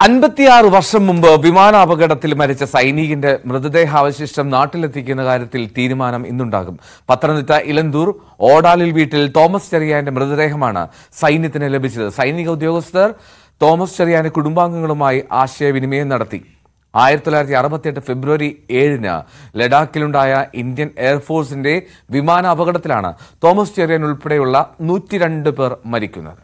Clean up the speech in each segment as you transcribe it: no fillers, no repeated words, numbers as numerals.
56 വർഷം മുമ്പ് വിമാനാപകടത്തിൽ മരിച്ച സൈനികന്റെ മൃതദേഹാവശിഷ്ടം നാട്ടിലെത്തിക്കുന്ന കാര്യത്തിൽ തീരുമാനം ഇന്നുണ്ടാകും. പത്തനംതിട്ട ഇലന്തൂർ ഓടാലിൽ വീട്ടിൽ തോമസ് ചെറിയാന്റെ മൃതദേഹമാണ് സൈന്യത്തിന് ലഭിച്ചത്. സൈനിക ഉദ്യോഗസ്ഥർ തോമസ് ചെറിയാന്റെ കുടുംബാംഗങ്ങളുമായി ആശയവിനിമയം നടത്തി. 1968 ഫെബ്രുവരി 7-ന് ലഡാക്കിലുണ്ടായ ഇന്ത്യൻ എയർഫോഴ്സിന്റെ വിമാന അപകടത്തിലാണ് തോമസ് ചെറിയാൻ ഉൾപ്പെടെയുള്ള 102 പേർ മരിക്കുന്നത്.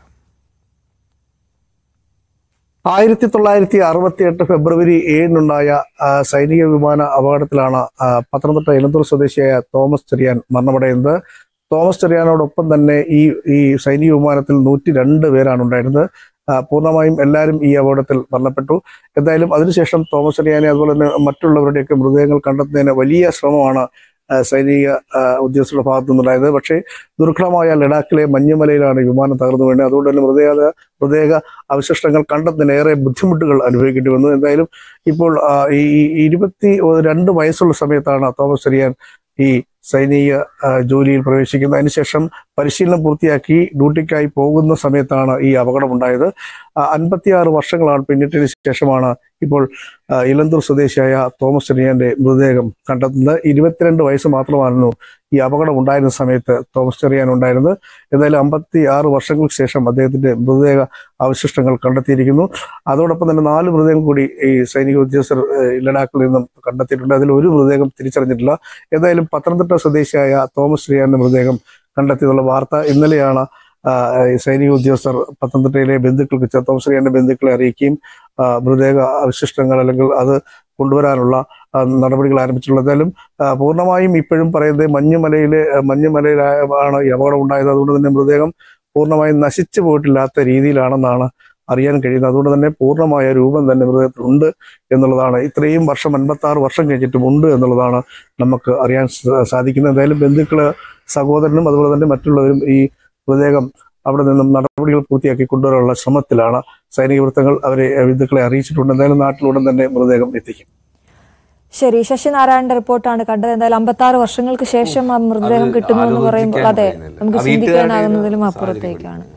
1968 ഫെബ്രുവരി 7-നുണ്ടായ സൈനിക വിമാന അപകടത്തിലാണ് പത്തനംതിട്ട ഇലന്തൂർ സ്വദേശിയായ തോമസ് ചെറിയാൻ മരണമടയുന്നത്. തോമസ് ചെറിയാനോടൊപ്പം തന്നെ ഈ സൈനിക വിമാനത്തിൽ 102 പേരാണ് ഉണ്ടായിരുന്നത്. പൂർണ്ണമായും എല്ലാവരും ഈ അപകടത്തിൽ മരണപ്പെട്ടു. എന്തായാലും അതിനുശേഷം തോമസ് ചെറിയാനെ അതുപോലെ തന്നെ മറ്റുള്ളവരുടെയൊക്കെ മൃതദേഹങ്ങൾ കണ്ടെത്തുന്നതിന് വലിയ ശ്രമമാണ് സൈനിക ഉദ്യോഗസ്ഥരുടെ ഭാഗത്തു നിന്നുണ്ടായത്. പക്ഷേ ദുർഘടമായ ലഡാക്കിലെ മഞ്ഞുമലയിലാണ് വിമാനം തകർന്നു വീണത്. അതുകൊണ്ട് തന്നെ മൃതദേഹ അവശിഷ്ടങ്ങൾ കണ്ടെത്തുന്നതിന് ഏറെ ബുദ്ധിമുട്ടുകൾ അനുഭവിക്കേണ്ടി വന്നു. എന്തായാലും ഇപ്പോൾ ഈ 22 വയസ്സുള്ള സമയത്താണ് തോമസ് ചെറിയാൻ ഈ സൈനിക ജോലിയിൽ പ്രവേശിക്കുന്നത്. അതിനുശേഷം പരിശീലനം പൂർത്തിയാക്കി ഡ്യൂട്ടിക്കായി പോകുന്ന സമയത്താണ് ഈ അപകടമുണ്ടായത്. 56 വർഷങ്ങളാണ് പിന്നിട്ടതിന് ശേഷമാണ് ഇപ്പോൾ ഇലന്തൂർ സ്വദേശിയായ തോമസ് ചെറിയാന്റെ മൃതദേഹം കണ്ടെത്തുന്നത്. 22 വയസ്സ് മാത്രമായിരുന്നു ഈ അപകടം ഉണ്ടായിരുന്ന സമയത്ത് തോമസ് ചെറിയാൻ ഉണ്ടായിരുന്നത്. എന്തായാലും 56 വർഷങ്ങൾക്ക് ശേഷം അദ്ദേഹത്തിന്റെ മൃതദേഹ അവശിഷ്ടങ്ങൾ കണ്ടെത്തിയിരിക്കുന്നു. അതോടൊപ്പം തന്നെ 4 മൃതദേഹം കൂടി ഈ സൈനിക ഉദ്യോഗസ്ഥർ ലഡാക്കിൽ നിന്നും കണ്ടെത്തിയിട്ടുണ്ട്. അതിൽ ഒരു മൃതദേഹം തിരിച്ചറിഞ്ഞിട്ടില്ല. എന്തായാലും പത്തനംതിട്ട സ്വദേശിയായ തോമസ് ചെറിയാന്റെ മൃതദേഹം കണ്ടെത്തിയതുള്ള വാർത്ത ഇന്നലെയാണ് സൈനിക ഉദ്യോഗസ്ഥർ പത്തനംതിട്ടയിലെ ബന്ധുക്കൾക്ക് തോമസ് ചെറിയാന്റെ ബന്ധുക്കളെ അറിയിക്കുകയും മൃതദേഹ അവശിഷ്ടങ്ങൾ അല്ലെങ്കിൽ അത് കൊണ്ടുവരാനുള്ള നടപടികൾ ആരംഭിച്ചിട്ടുള്ളത്. എന്തായാലും പൂർണ്ണമായും ഇപ്പോഴും പറയുന്നത് മഞ്ഞുമലയിലാണ് ഈ അപകടം ഉണ്ടായത്. അതുകൊണ്ട് തന്നെ മൃതദേഹം പൂർണ്ണമായും നശിച്ചു പോയിട്ടില്ലാത്ത രീതിയിലാണെന്നാണ് അറിയാൻ കഴിയുന്നത്. അതുകൊണ്ട് തന്നെ പൂർണ്ണമായ രൂപം തന്നെ മൃതദേഹത്തിലുണ്ട് എന്നുള്ളതാണ്. ഇത്രയും വർഷം 56 വർഷം കഴിഞ്ഞിട്ടും ഉണ്ട് എന്നുള്ളതാണ് നമുക്ക് അറിയാൻ സാധിക്കുന്നത്. എന്തായാലും ബന്ധുക്കള്, സഹോദരനും അതുപോലെ തന്നെ മറ്റുള്ളവരും ഈ മൃതദേഹം അവിടെ നിന്നും നടപടികൾ പൂർത്തിയാക്കി കൊണ്ടുവരാനുള്ള ശ്രമത്തിലാണ്. സൈനിക വൃത്തങ്ങൾ അവരെ ബന്ധുക്കളെ അറിയിച്ചിട്ടുണ്ട്. എന്തായാലും നാട്ടിലുടൻ തന്നെ മൃതദേഹം എത്തിക്കും. ശരി, ശശിനാരായണന്റെ റിപ്പോർട്ടാണ് കണ്ടത്. എന്തായാലും 56 വർഷങ്ങൾക്ക് ശേഷം ആ മൃതദേഹം കിട്ടുന്നു എന്ന് പറയുമ്പോൾ അതെ നമുക്ക് ചിന്തിക്കാനാകുന്നതിലും അപ്പുറത്തേക്കാണ്.